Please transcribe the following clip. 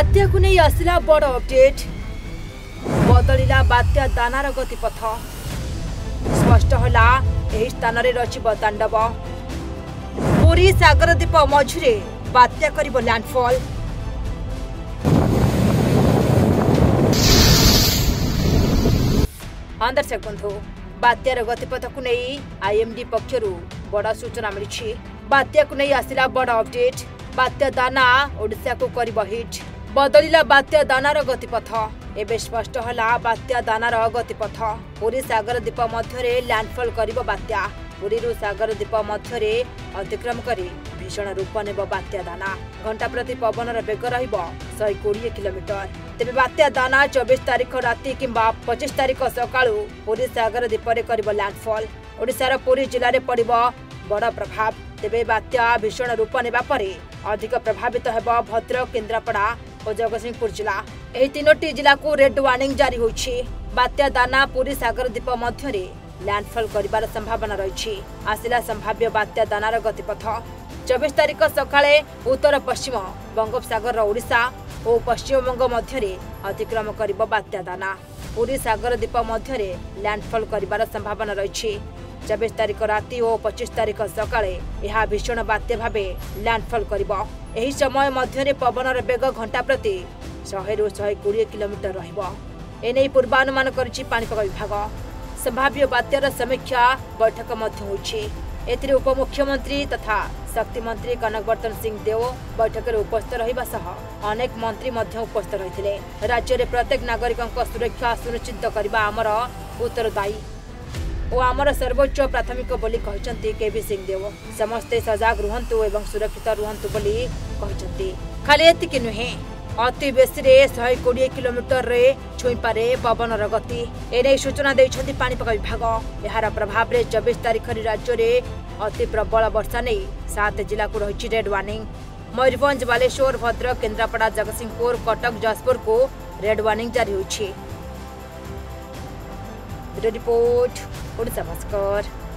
बात्या को नहीं आसला बड़ अपडेट बदलिला बात्या दानार गतिपथ स्पष्ट होला एही स्थान रे रचिब तांडव पुरी सागरद्वीप मझिरे बात्या करिबो लैंडफॉल दर्शक बंधु बात्यार गतिपथ को नहीं आईएमडी पक्षरु बड़ा सूचना मिली बात्या को नहीं आसला बड़ अपडेट बात्या दाना ओडिशा को करिबो हिट बदलिला बात्या दानार गतिपथ एबे स्पष्ट होला बात्या दानार गतिपथ पुरी सागरद्वीप मध्यरे लैंडफॉल करिबो बात्या पुरी सागरद्वीप मध्यरे अतिक्रम करी भीषण रूप नेब बात्या दाना घंटा प्रति पवनर बेग रहिबो 120 किलोमीटर तेबे बात्या दाना 24 तारिख राति किंबा 25 तारिख सकाळू पुरी सागरद्वीप रे करिबो लैंडफॉल ओडिशार पुरी जिल्ला रे पड़िबो बड़ प्रभाव तेबे बात्या भीषण रूप नेबा परे अधिक प्रभावित हेबो भद्रक केन्द्रापड़ा और जगतसिंहपुर जिला एही तीनोटी जिला को रेड वार्निंग जारी होईछि बात्या दाना पुरी सागरद्वीप मध्यरे लैंडफॉल करिबार संभावना रही आसिला संभाव्य बात्या दानार गतिपथ 24 तारिख सकाळे उत्तर पश्चिम बंगोपसागर ओडिशा और पश्चिम बंग मध्यरे अतिक्रम करिबो बात्या दाना पुरी सागरद्वीप मध्यरे लैंडफॉल करिबार संभावना रही 24 तारिख राति और 25 तारिख सकाळे यह भीषण बात्या भावे लैंडफॉल करिबो एही समय मध्यरे पवनर बेग घंटा प्रति 100 ରୁ 120 किलोमीटर रहिबो एनै पूर्वानुमान करिछि पाणीपाग विभाग संभाव्य बात्यार समीक्षा बैठक मध्य होइछि एथिरे उपमुख्यमंत्री तथा शक्ति मंत्री कनकवर्धन सिंह देव बैठक में उपस्थित रहिबा सह अनेक मंत्री मध्य उपस्थित रहिथिले राज्य रे प्रत्येक नागरिकक सुरक्षा सुनिश्चित करबा आमर उत्तरदायी और आमर सर्वोच्च प्राथमिक बोली कहचंती केवी सिंह देव समस्ते सजग रुहंतु एवं सुरक्षित रुहंतु बोली कहचंती खाली एतिक नुहे अति बेसी 120 किलोमीटर रे छुई पारे पवनर गति एने सूचना देइछंती पाणीपाग विभाग यार प्रभाव रे 24 तारिख राज्य रे अति प्रबल वर्षा नै 7 जिला को रही रेड वार्निंग मयूरभंज बालेश्वर भद्रक केन्द्रापड़ा जगतसिंहपुर कटक जाजपुर को रेड वार्निंग जारी होइछि। रिपोर्ट ओडिशा भास्कर।